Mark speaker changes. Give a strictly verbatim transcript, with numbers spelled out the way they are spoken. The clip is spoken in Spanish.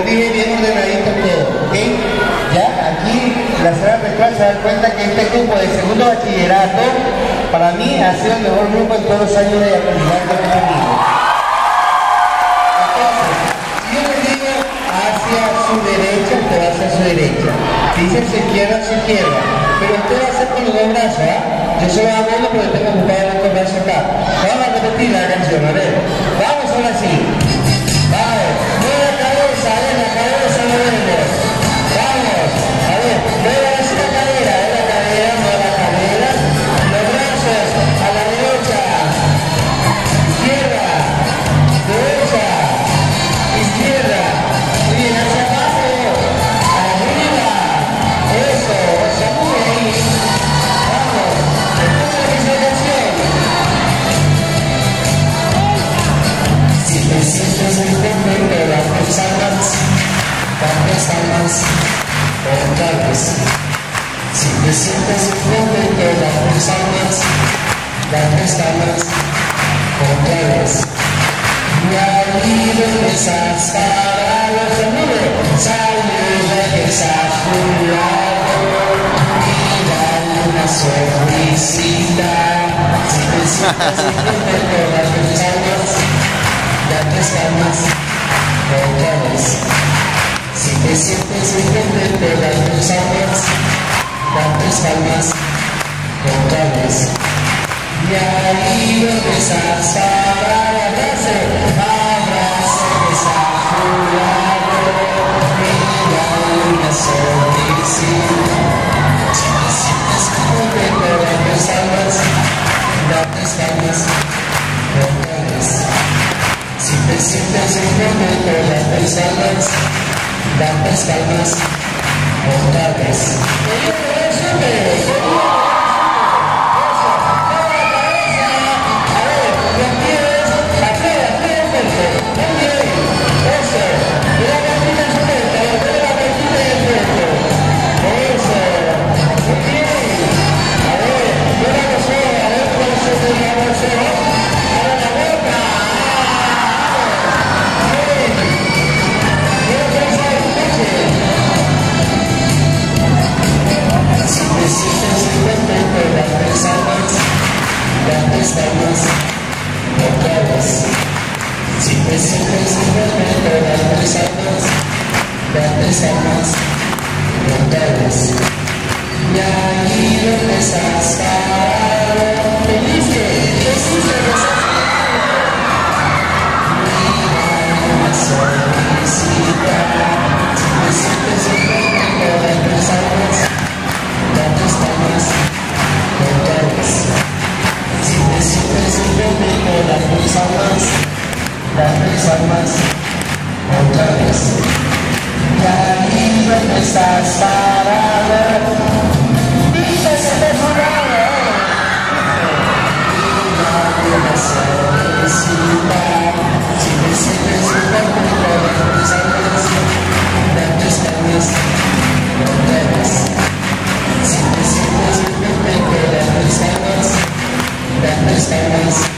Speaker 1: dije, bien ordenadito todo, ¿ok? Ya, aquí la señora Petrol se da cuenta que este grupo de segundo bachillerato, para mí, ha sido el mejor grupo en todos los años de aprendizaje que he tenido. Entonces, si yo les digo hacia su derecha, usted va hacia su derecha. Si dice su izquierda, su izquierda. Pero usted va a hacer con los dos brazos, ¿ah? Yo solo hago uno porque tengo ocupado el otro brazo acá. Vamos a repetir la canción, a ver. Vamos ahora sí. Vamos. Mueve la cabeza, a ver, la cabeza no vemos. Vamos. A ver, mueve la cadera, a ver la cadera, mueve la cadera. Los brazos a la derecha. Izquierda. Derecha. Izquierda. Muy bien, hacia abajo. Arriba. Eso. Se mueve ahí. Vamos. Escucha la presentación. Si te sientes muy contento, las personas, las personas, otra vez. Si te sientes muy contento, las personas, las personas, otra vez. Y ahí regresas para los amigos, sales, regresas un lado, y dale una sonrisita. Si te sientes muy contento, las personas, date palmas, otra vez. Si te sientes muy contento, las personas, date palmas, otra vez. Y ahí regresas para abrazo, abrazo, besa a tu lado, mira una sonrisita. Si te sientes muy contento, las personas, date palmas, otra vez. Si te sientes muy contento, las personas, date palmas, otra vez. Si te sientes simplemente las personas, date palmas, otra vez. Y ahí regresas para feliz que Jesús regresas. Mira una sonrisita. Si te sientes simplemente las personas, date palmas, otra vez. Si te sientes simplemente las personas, date palmas, otra vez. Y ahí regresas para ver. Dices que te jurado. Dale una sonrisita. Si te sientes simplemente las personas, date palmas, otra vez. Si te sientes simplemente las personas, date palmas.